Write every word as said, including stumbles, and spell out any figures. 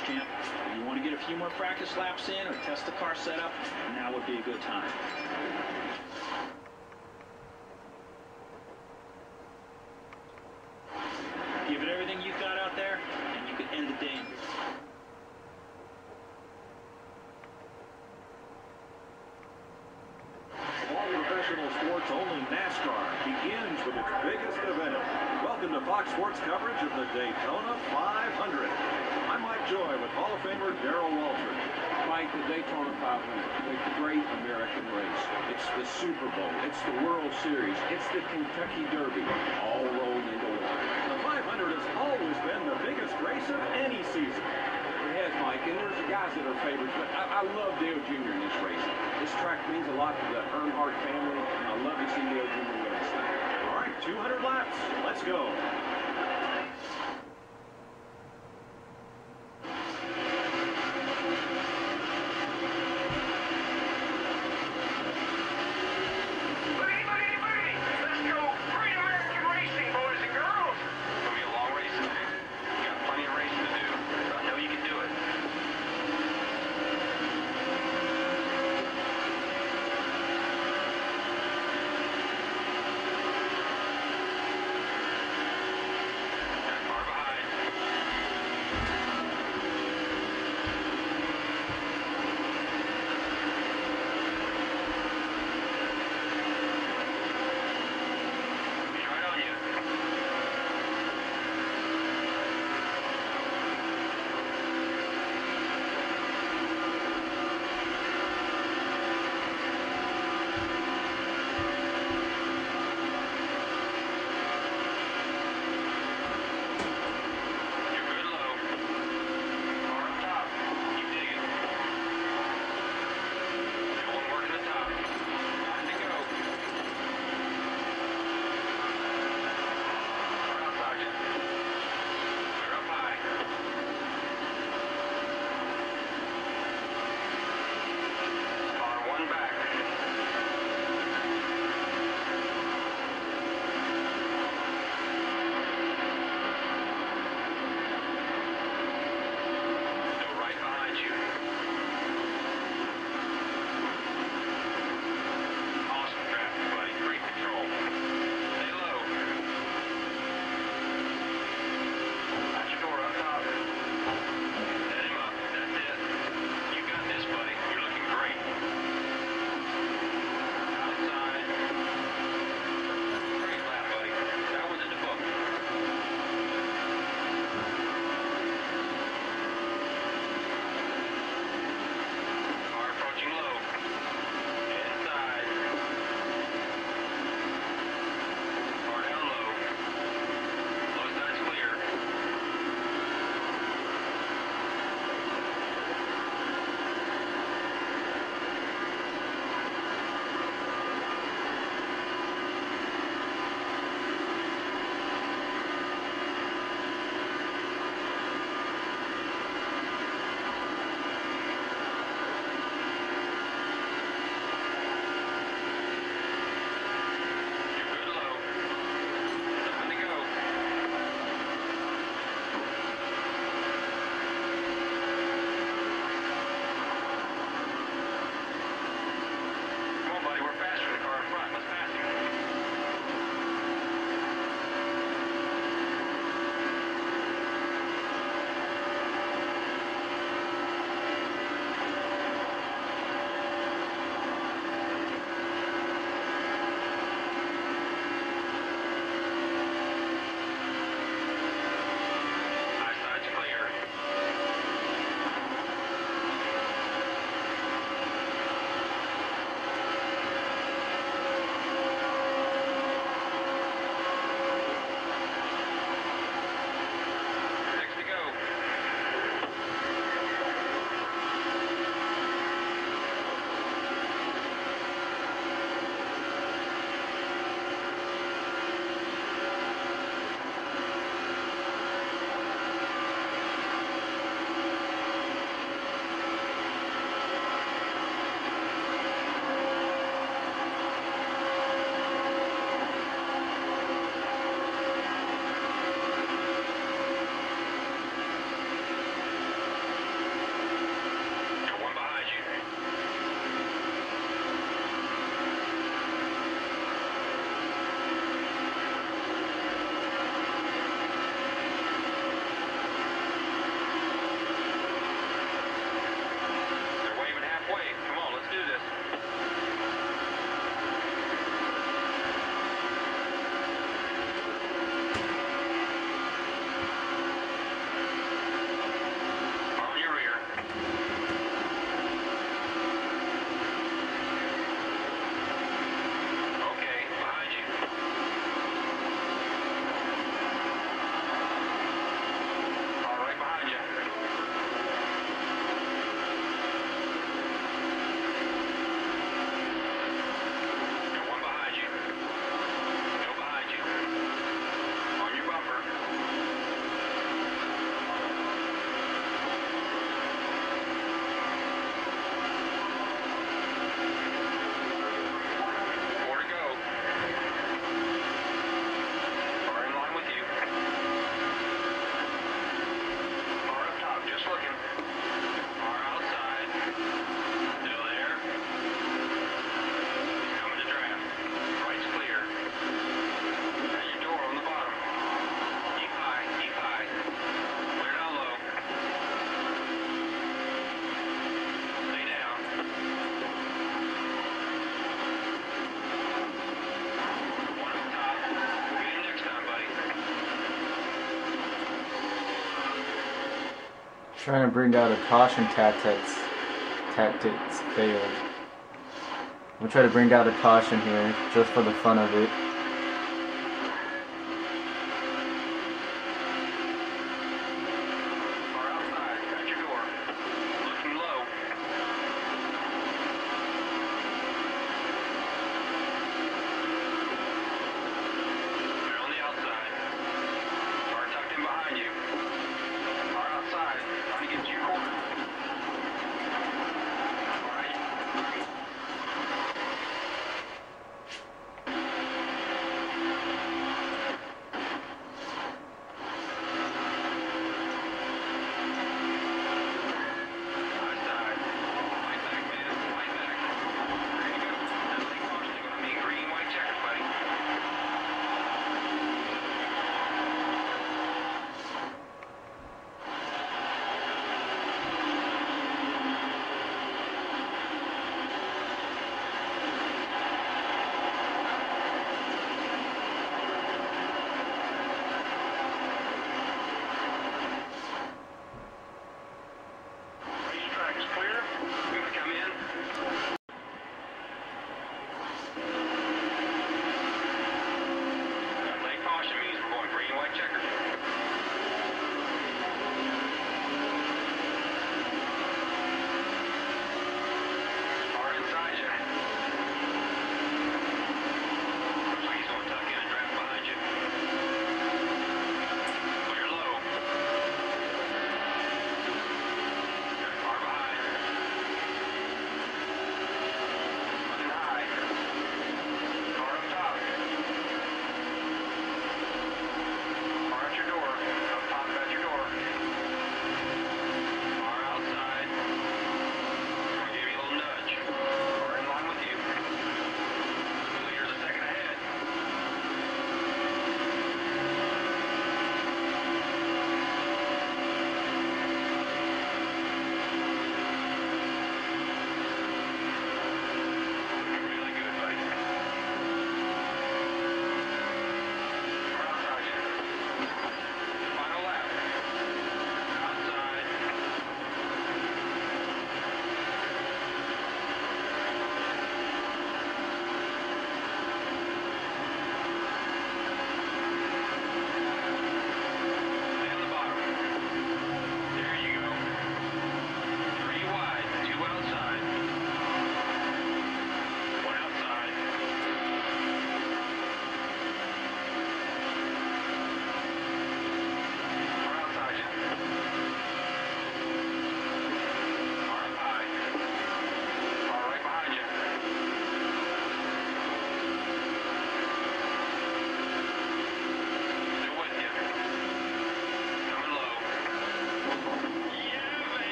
champ. If you want to get a few more practice laps in or test the car setup, now would be a good time. Give it everything you've got out there, and you can end the day. All professional sports, only Nascar begins with its biggest event. Welcome to Fox Sports coverage of the Daytona five hundred. I'm Mike Joy with Hall of Famer Darrell Waltrip. Mike, the Daytona five hundred, the great American race. It's the Super Bowl. It's the World Series. It's the Kentucky Derby, all rolled into one. The five hundred has always been the biggest race of any season. It has, Mike, and there's the guys that are favorites, but I, I love Dale Junior in this race. This track means a lot to the Earnhardt family, and I love to see Dale Junior win this thing. All right, two hundred laps. Let's go. Trying to bring out a caution tactics. Tactics failed. We'll try to bring out a caution here, just for the fun of it.